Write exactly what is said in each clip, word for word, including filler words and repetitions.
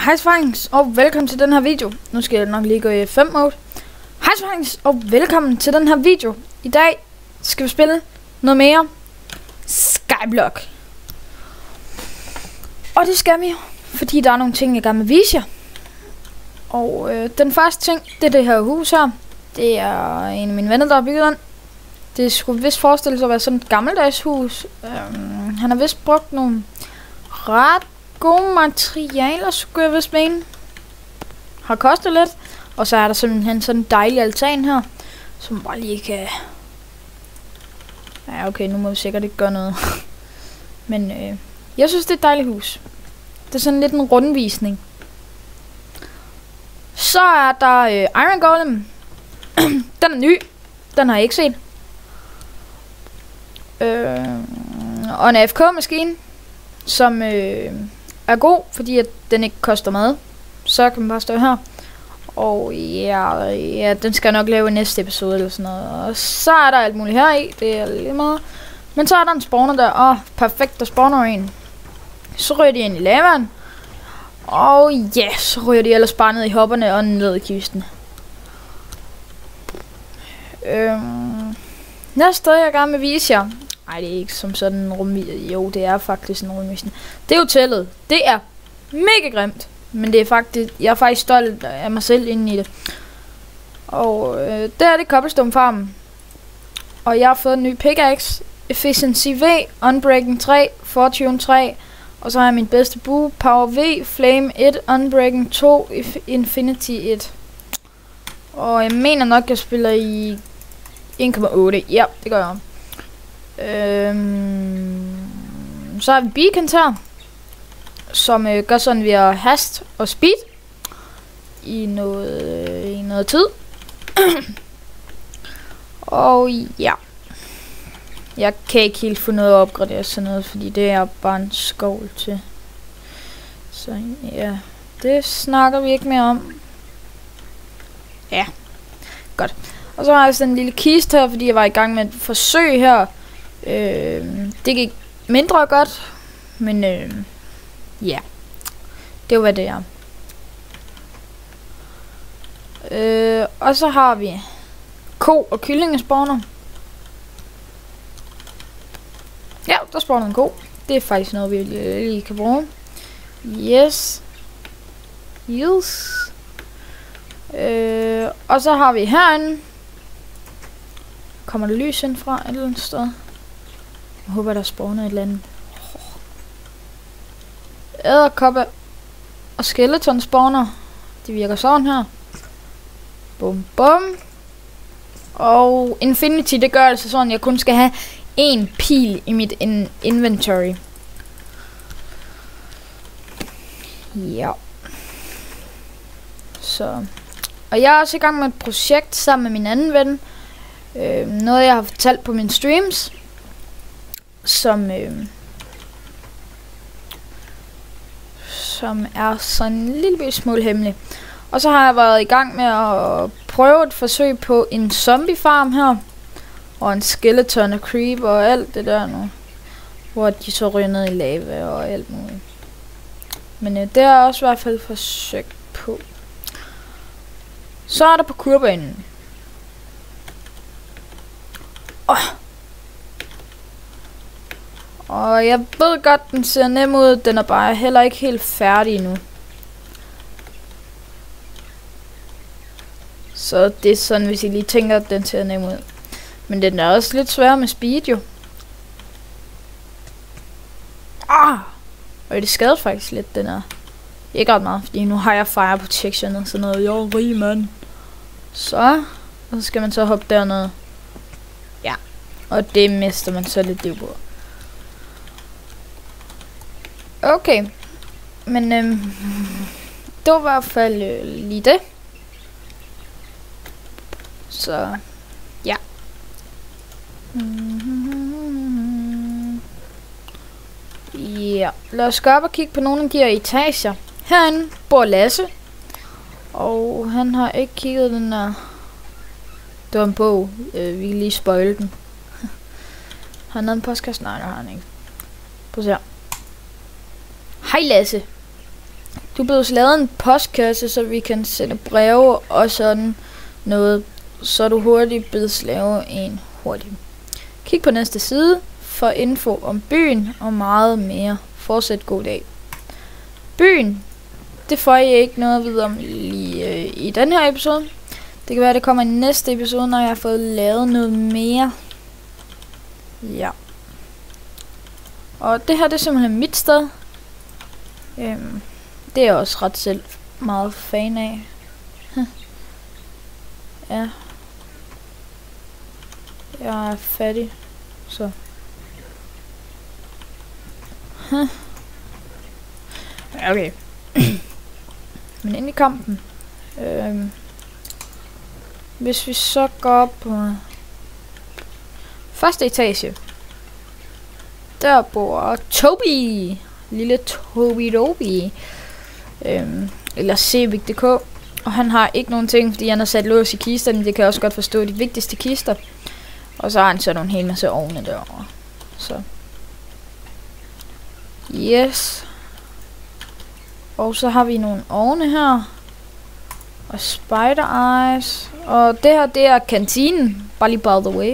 Hej Svangs, og velkommen til den her video. Nu skal jeg nok lige gå i F fem mode. Hej Svangs, og velkommen til den her video. I dag skal vi spille noget mere Skyblock. Og det skal vi, fordi der er nogle ting, jeg gerne vil vise jer. Og øh, den første ting, det er det her hus her. Det er en af mine venner, der har bygget den. Det skulle vist forestille sig at være sådan et gammeldags hus. Øhm, han har vist brugt nogle ret gode materialer, skulle jeg vist mene. Har kostet lidt. Og så er der simpelthen sådan en dejlig altan her, som bare lige kan... Ja, okay, nu må vi sikkert ikke gøre noget. Men øh, jeg synes, det er et dejligt hus. Det er sådan lidt en rundvisning. Så er der øh, Iron Golem. Den er ny. Den har jeg ikke set. Øh, og en A F K-maskine, som øh, er god, fordi at den ikke koster mad. Så kan man bare stå her. Og ja, ja, den skal jeg nok lave i næste episode eller sådan noget. Og så er der alt muligt her i. Det er lidt meget. Men så er der en spawner der. Åh, perfekt, der spawner en. Så ryger de ind i lavaen. Og ja, så ryger de ellers bare ned i hopperne og ned i kisten. Øhm, næste sted, jeg gerne vil vise jer. Nej, det er ikke som sådan en rumvisning. Jo, det er faktisk en rumvisning. Det er hotellet. Det er mega grimt. Men det er faktisk, jeg er faktisk stolt af mig selv inde i det. Og øh, der er det Cobblestone Farm. Og jeg har fået en ny pickaxe. Efficiency V, Unbreaking tre, Fortune tre. Og så har jeg min bedste bue, Power V, Flame et, Unbreaking to, Infinity et. Og jeg mener nok, at jeg spiller i en komma otte. Ja, det gør jeg. Øhm, så har vi beacons her, som øh, gør sådan, vi har hast og speed i noget, øh, i noget tid. Og ja, jeg kan ikke helt få noget at opgradere sådan noget, fordi det er bare en skovl til. Så ja, det snakker vi ikke mere om. Ja, godt. Og så har jeg sådan en lille kiste her, fordi jeg var i gang med et forsøg her. Øh, det gik mindre godt, men øh, ja, det var hvad det er. Øh, og så har vi ko og kyllingespawner. Ja, der spawner en ko. Det er faktisk noget, vi lige kan bruge. Yes. Yes. Øh, og så har vi herinde. Kommer der lys ind fra et eller andet sted? Jeg håber, der spawner et eller andet. Edderkoppe og skeleton spawner. Det virker sådan her. Bum bum. Og Infinity, det gør altså sådan, at jeg kun skal have en pil i mit in inventory. Ja. Så. Og jeg er også i gang med et projekt sammen med min anden ven. Øh, noget jeg har fortalt på mine streams. Som øh, som er sådan en lille smule hemmelig. Og så har jeg været i gang med at prøve et forsøg på en zombie farm her. Og en skeleton og creep og alt det der nu. Hvor de så ryger ned i lava og alt muligt. Men øh, det er også i hvert fald forsøgt på. Så er der på kurbanen. Oh. Og jeg ved godt, den ser nem ud. Den er bare heller ikke helt færdig endnu. Så det er sådan, hvis I lige tænker, at den ser nem ud. Men den er også lidt svær med speed, jo. Ah! Og det skader faktisk lidt, den er. Ikke ret meget, fordi nu har jeg fire protection og sådan noget. Jeg er rig, mand. Så. Og så skal man så hoppe dernede. Ja. Og det mister man så lidt liv på. Okay. Men øhm, det var i hvert fald øh, lige det. Så ja. Mm-hmm. Ja, lad os gå op og kigge på nogle af de her etager. Herinde bor Lasse. Og han har ikke kigget den der. Det var en bog. Øh, vi kan lige spoile den. Har han noget en postkasse? Nej, det har han ikke. Prøv at se her. Hej Lasse. Du blev lavet en postkasse, så vi kan sende breve og sådan noget, så du hurtigt bedes lave en hurtigt. Kig på næste side for info om byen og meget mere. Fortsæt god dag. Byen, det får I ikke noget at vide om lige øh, i den her episode. Det kan være, det kommer i næste episode, når jeg har fået lavet noget mere. Ja. Og det her, det er simpelthen mit sted. Øhm, det er jeg også ret selv meget fan af. Ja. Jeg er fattig, så. Okay. Men ind i kampen. Øhm, hvis vi så går op på første etage. Der bor Toby. Lille Toby Doby. Øhm, eller Sevik punktum d k. Og han har ikke nogen ting, fordi han har sat lås i kisterne. Det kan jeg også godt forstå, de vigtigste kister. Og så har han så nogle hel masse ovne derovre. Så. Yes. Og så har vi nogle ovne her. Og spider eyes. Og det her, det er kantinen. Bare lige by the way.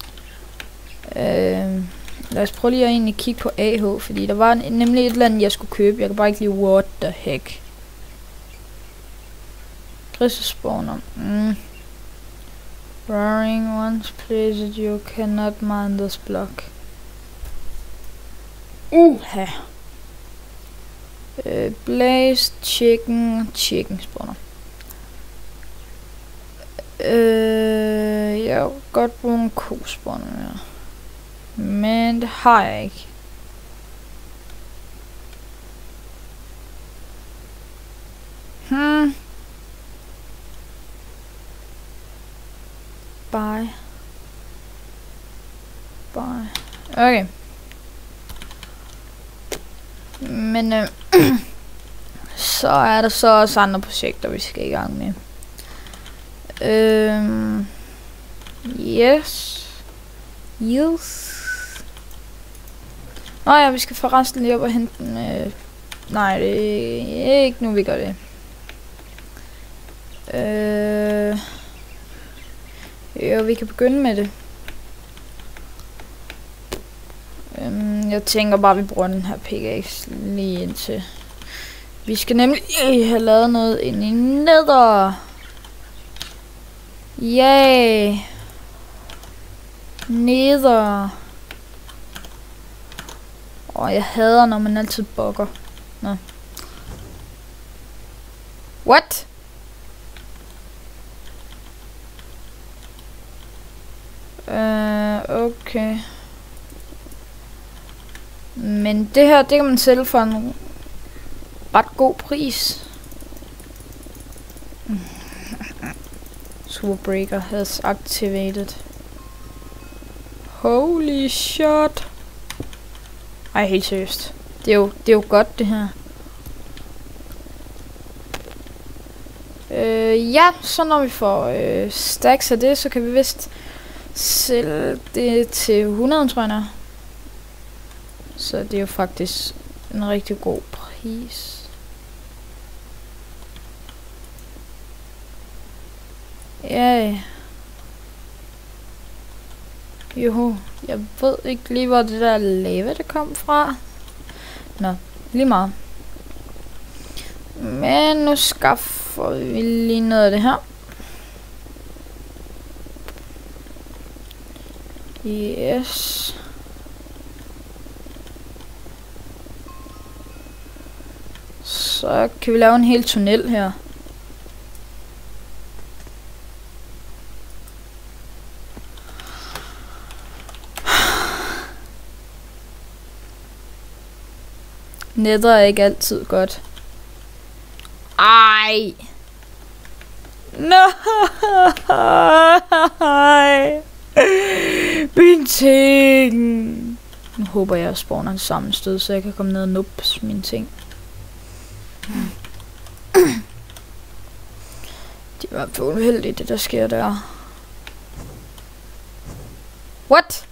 Øh, lad os prøve lige at egentlig kigge på A H. Fordi der var nemlig et eller andet, jeg skulle købe. Jeg kan bare ikke lide what the heck. Grisespawner. Mm. Roaring once placed, you cannot mine this block. Uha. Uh, Blaze, chicken, chicken spawner. Uh, jeg vil godt bruge en ko spawner mere. Men det har jeg ikke. Hmm. Bye. Bye. Okay. Men øh, så er der så også andre projekter, vi skal i gang med. Øhm, yes. Yes. Nå ja, vi skal forresten lige op og hente den. Øh, nej, det er ikke nu, vi gør det. Øh, jo, vi kan begynde med det. Øhm, jeg tænker bare, at vi bruger den her pickaxe lige indtil. Vi skal nemlig øh, have lavet noget ind i nether. Yay. Nether. Åh, jeg hader, når man altid bugger. Nå. What? Øh, okay. Men det her, det kan man sælge for en ret god pris. Superbreaker has activated. Holy shit. Ej, helt seriøst. Det er jo, det er jo godt, det her. Øh, ja, så når vi får øh, stacks af det, så kan vi vist sælge det til hundrede, tror jeg. Så det er jo faktisk en rigtig god pris. Ja. Jo, jeg ved ikke lige, hvor det der lava, det kom fra. Nå, lige meget. Men nu skaffer vi lige noget af det her. Yes. Så kan vi lave en hel tunnel her. Nether er ikke altid godt. Ej. Nej. Min ting. Nu håber jeg, at spawner en sammenstød, så jeg kan komme ned og nuppe mine ting. Det var for uheldigt, det der sker der. What?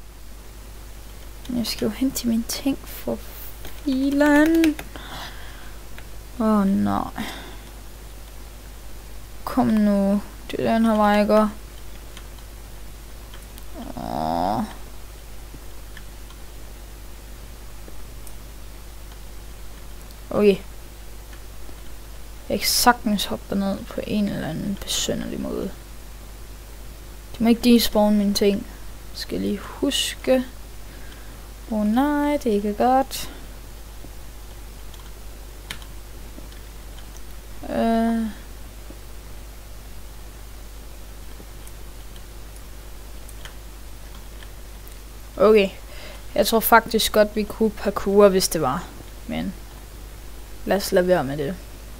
Jeg skal jo hen til mine ting for filen. Åh oh, nej. Kom nu. Det er den her vej, ikke? Åh. Okay. Jeg kan sagtens hoppe ned på en eller anden besynderlig måde. De må ikke despawn mine ting. Skal lige huske. Åh oh, nej, det er ikke godt. Øh. Okay. Jeg tror faktisk godt, vi kunne parkour, hvis det var. Men lad os lade være med det.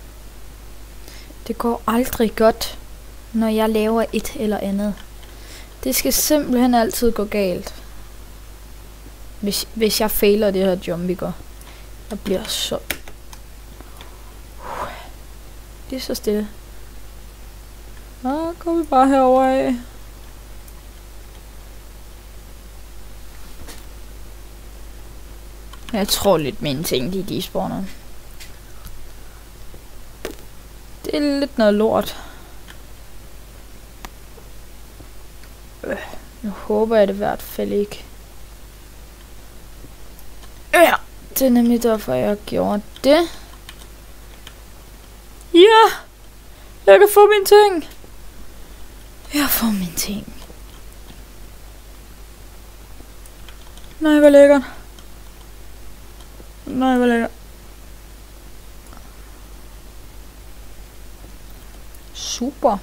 Det går aldrig godt, når jeg laver et eller andet. Det skal simpelthen altid gå galt. Hvis, hvis jeg fejler det her jump, ikke? Jeg bliver så... Det er så stille. Nå, går vi bare herover af. Jeg tror lidt mine ting, de despawner. Det er lidt noget lort. Øh, nu håber jeg det i hvert fald ikke. Ja, det er nemlig derfor, jeg gjorde det. Ja! Jeg kan få mine ting! Jeg får mine ting. Nej, hvor lækkert. Nej, hvor lækkert. Super.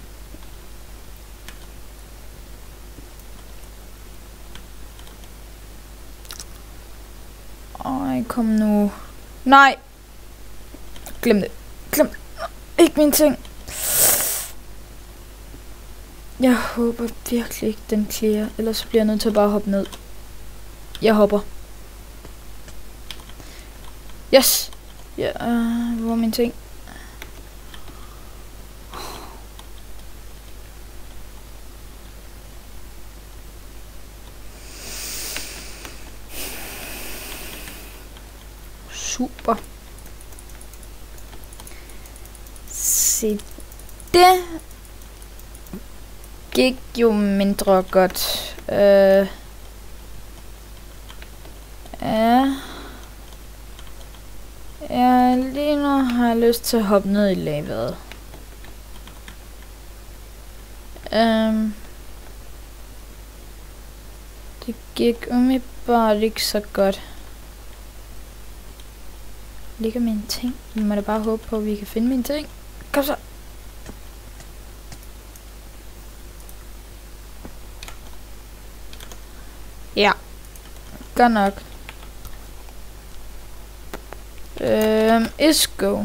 Ej, kom nu. Nej. Glem det. Glem det. Ikke mine ting. Jeg håber virkelig ikke, den clear. Ellers så bliver jeg nødt til at bare hoppe ned. Jeg hopper. Yes. Ja, uh, hvor er mine ting? Super. Se, det gik jo mindre godt. Øh. Ja. Ja, lige nu har jeg lyst til at hoppe ned i lavaet. Um, det gik umiddelbart ikke så godt. Ligger mine ting? Vi må da bare håbe på, at vi kan finde mine ting. Kom så! Ja. Godt nok. Øhm, is go.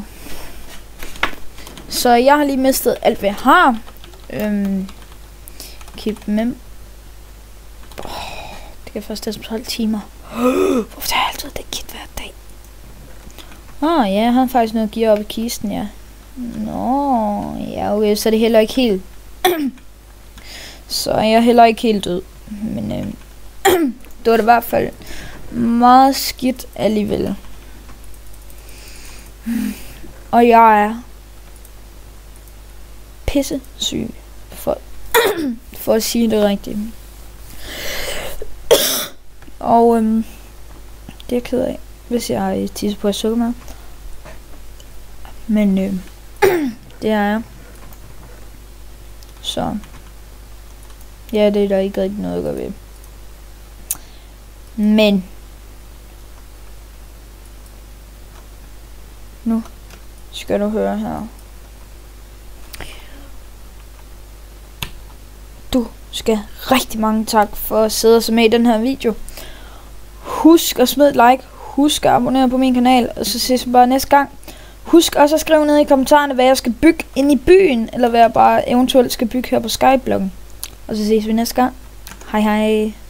Så jeg har lige mistet alt, hvad jeg har. Øhm, keep mem. Oh, det kan først tage tolv timer. Hvorfor tager jeg altid det kit hver dag? Åh, oh, ja, jeg har faktisk noget gear op i kisten, ja. Nå, ja, okay, så er det heller ikke helt... så er jeg heller ikke helt død. Men øhm, det var det i hvert fald meget skidt alligevel. Og jeg er pisse syg, for, for at sige det rigtigt. Og øhm, det er jeg ked af, hvis jeg tisser på at sukke med. Men øhm, det er jeg. Så ja, det er der ikke rigtig noget at gøre ved. Men nu skal du høre her. Du skal rigtig mange tak for at sidde og se med i den her video. Husk at smide et like. Husk at abonnere på min kanal. Og så ses vi bare næste gang. Husk også at skrive ned i kommentarerne, hvad jeg skal bygge inde i byen. Eller hvad jeg bare eventuelt skal bygge her på Skyblokken. Og så ses vi næste gang. Hej hej.